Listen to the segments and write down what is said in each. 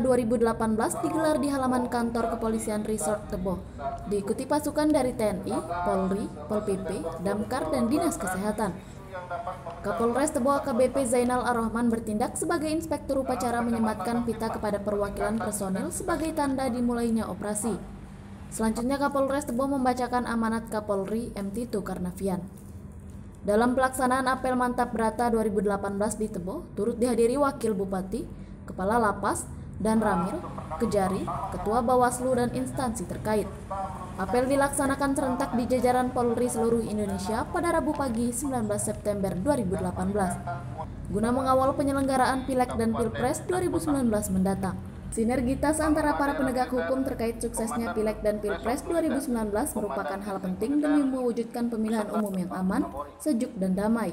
2018 digelar di halaman kantor Kepolisian Resort Tebo. Diikuti pasukan dari TNI, Polri, Pol PP, Damkar, dan Dinas Kesehatan. Kapolres Tebo AKBP Zainal Ar-Rahman bertindak sebagai inspektur upacara menyematkan pita kepada perwakilan personil sebagai tanda dimulainya operasi. Selanjutnya Kapolres Tebo membacakan amanat Kapolri M. Tito Karnavian. Dalam pelaksanaan apel Mantap Brata 2018 di Tebo, turut dihadiri Wakil Bupati, Kepala Lapas, dan Ramil, Kejari, Ketua Bawaslu, dan instansi terkait. Apel dilaksanakan serentak di jajaran Polri seluruh Indonesia pada Rabu pagi 19 September 2018, guna mengawal penyelenggaraan Pileg dan Pilpres 2019 mendatang. Sinergitas antara para penegak hukum terkait suksesnya Pileg dan Pilpres 2019 merupakan hal penting demi mewujudkan pemilihan umum yang aman, sejuk, dan damai.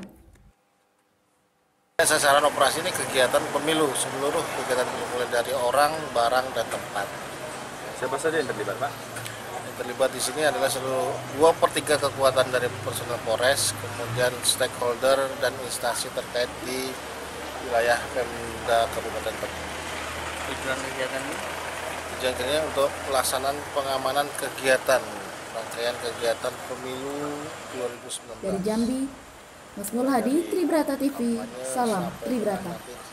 Sasaran operasi ini kegiatan pemilu, seluruh kegiatan mulai dari orang, barang, dan tempat. Siapa saja yang terlibat, Pak? Yang terlibat di sini adalah seluruh 2/3 kekuatan dari personel Polres, kemudian stakeholder dan instansi terkait di wilayah Pemda Kabupaten Tebo. Tujuan kegiatan ini? Tujuannya untuk pelaksanaan pengamanan kegiatan, rangkaian kegiatan pemilu 2019. Dari Jambi, Masmul Hadi, Tribrata TV, salam Tribrata.